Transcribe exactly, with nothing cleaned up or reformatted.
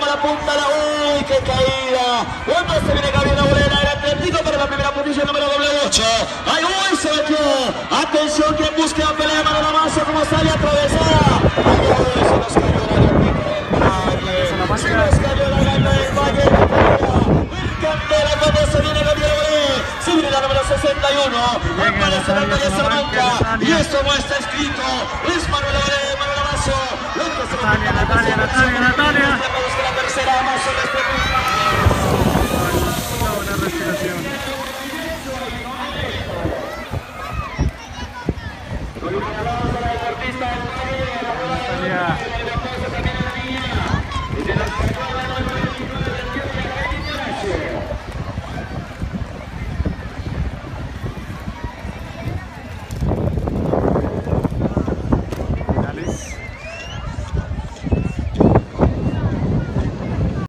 la punta, la... ¡Uy, qué caída! Cuando se viene Gabriela Bolena, el Atlético para la primera posición número doble ocho. ¡Ay, uy, se metió! Atención, que busque la pelea, mano la masa, como sale atravesada. ¡Ay, uy, se nos cayó el Atlético del Valle! Se nos cayó la gana del Valle. El Candela cuando se viene Gabriela Bolena. Se viene la número sesenta y uno. Aparece la calle Salamanca. Y esto no está escrito. Es Manuel Bolena, Manuel Amazo. Natalia, Natalia, Natalia, Natalia. La tercera, Amazo,